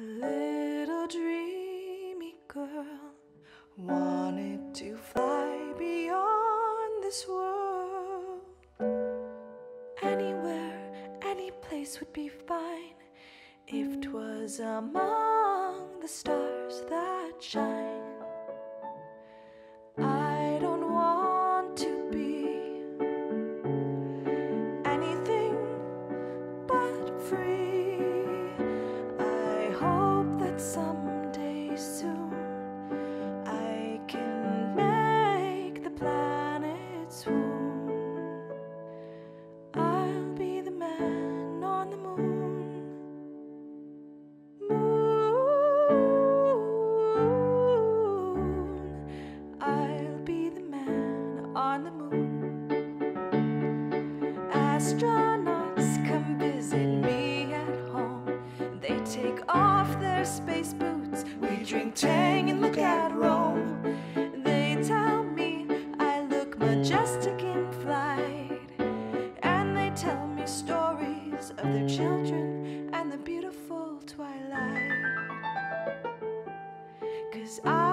little dreamy girl wanted to fly beyond this world. Anywhere, any place would be fine if 'twas among the stars that shine. I don't want to be anything but free. I hope that someday soon I can make the planet swoon. I'll be the man on the moon. Moon, I'll be the man on the moon. Astronauts come visit me at home. They take off their space boots. We drink tang and look at Rome. They tell me I look majestic in flight, and they tell me stories of their children and the beautiful twilight. 'Cause I